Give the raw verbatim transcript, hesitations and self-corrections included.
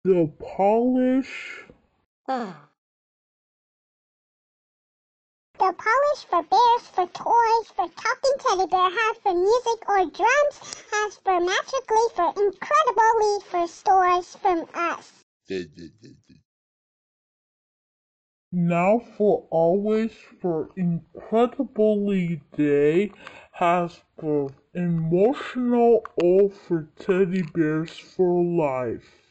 The polish. The polish for bears, for toys, for talking teddy bear, has for music or drums, has for magically, for incredibly, for stores from us. Now for always, for incredibly day, has for emotional, O for teddy bears for life.